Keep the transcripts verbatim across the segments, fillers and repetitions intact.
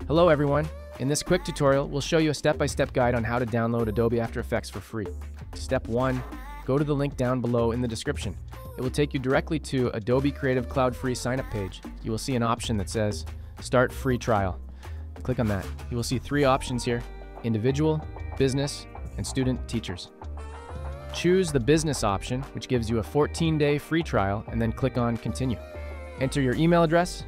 Hello everyone. In this quick tutorial, we'll show you a step-by-step guide on how to download Adobe After Effects for free. Step one, go to the link down below in the description. It will take you directly to Adobe Creative Cloud Free sign-up page. You will see an option that says Start Free Trial. Click on that. You will see three options here: Individual, Business, and Student Teachers. Choose the Business option, which gives you a fourteen day free trial, and then click on Continue. Enter your email address,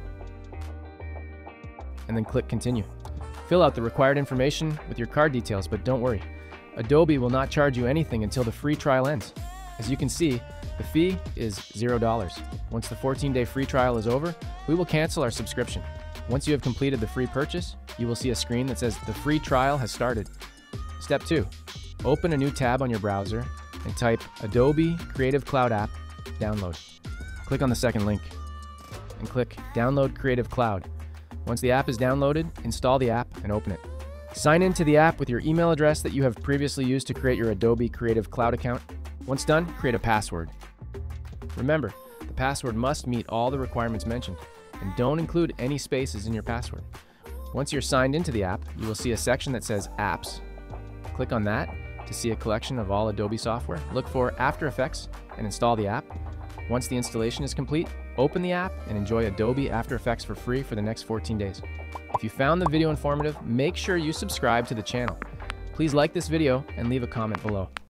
and then click Continue. Fill out the required information with your card details, but don't worry. Adobe will not charge you anything until the free trial ends. As you can see, the fee is zero dollars. Once the fourteen day free trial is over, we will cancel our subscription. Once you have completed the free purchase, you will see a screen that says the free trial has started. Step two, open a new tab on your browser and type Adobe Creative Cloud App Download. Click on the second link and click Download Creative Cloud. Once the app is downloaded, install the app and open it. Sign into the app with your email address that you have previously used to create your Adobe Creative Cloud account. Once done, create a password. Remember, the password must meet all the requirements mentioned, and don't include any spaces in your password. Once you're signed into the app, you will see a section that says Apps. Click on that to see a collection of all Adobe software. Look for After Effects and install the app. Once the installation is complete, open the app and enjoy Adobe After Effects for free for the next fourteen days. If you found the video informative, make sure you subscribe to the channel. Please like this video and leave a comment below.